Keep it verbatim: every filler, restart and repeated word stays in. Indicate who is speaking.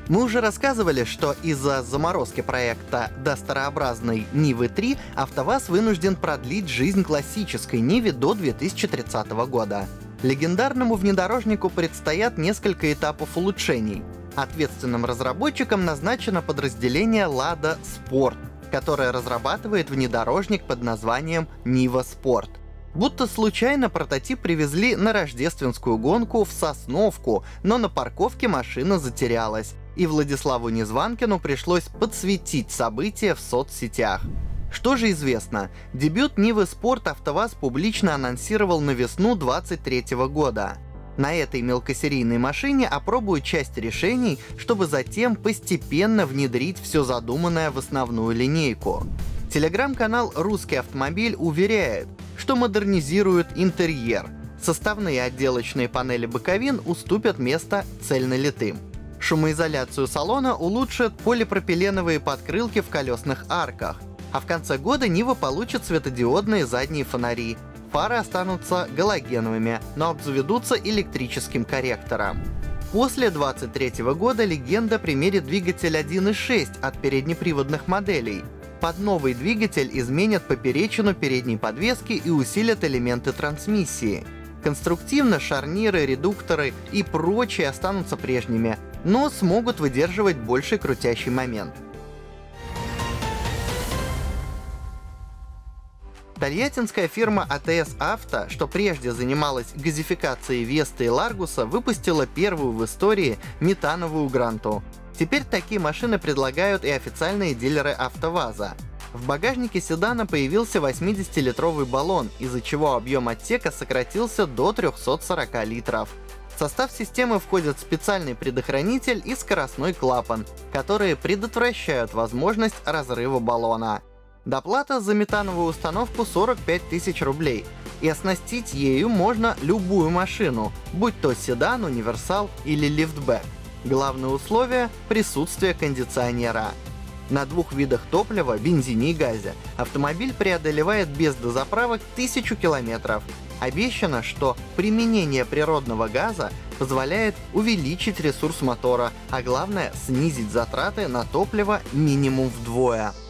Speaker 1: Мы уже рассказывали, что из-за заморозки проекта до старообразной Нивы три АвтоВАЗ вынужден продлить жизнь классической Ниве до две тысячи тридцатого года. Легендарному внедорожнику предстоят несколько этапов улучшений. Ответственным разработчиком назначено подразделение Lada Sport, которое разрабатывает внедорожник под названием Niva Sport. Будто случайно прототип привезли на рождественскую гонку в Сосновку, но на парковке машина затерялась, и Владиславу Незванкину пришлось подсветить события в соцсетях. Что же известно? Дебют Нивы Sport АвтоВАЗ публично анонсировал на весну двадцать третьего года. На этой мелкосерийной машине опробуют часть решений, чтобы затем постепенно внедрить все задуманное в основную линейку. Телеграм-канал «Русский автомобиль» уверяет, что модернизирует интерьер. Составные отделочные панели боковин уступят место цельнолитым. Шумоизоляцию салона улучшат полипропиленовые подкрылки в колесных арках. А в конце года Нива получит светодиодные задние фонари. Фары останутся галогеновыми, но обзаведутся электрическим корректором. После двадцать третьего года легенда примерит двигатель один и шесть от переднеприводных моделей. Под новый двигатель изменят поперечину передней подвески и усилят элементы трансмиссии. Конструктивно шарниры, редукторы и прочее останутся прежними, но смогут выдерживать больший крутящий момент. Тольяттинская фирма АТС Авто, что прежде занималась газификацией Весты и Ларгуса, выпустила первую в истории метановую Гранту. Теперь такие машины предлагают и официальные дилеры АвтоВАЗа. В багажнике седана появился восьмидесятилитровый баллон, из-за чего объем отсека сократился до трёхсот сорока литров. В состав системы входят специальный предохранитель и скоростной клапан, которые предотвращают возможность разрыва баллона. Доплата за метановую установку сорок пять тысяч рублей, и оснастить ею можно любую машину, будь то седан, универсал или лифтбэк. Главное условие — присутствие кондиционера. На двух видах топлива, бензине и газе, автомобиль преодолевает без дозаправок тысячу километров. Обещано, что применение природного газа позволяет увеличить ресурс мотора, а главное — снизить затраты на топливо минимум вдвое.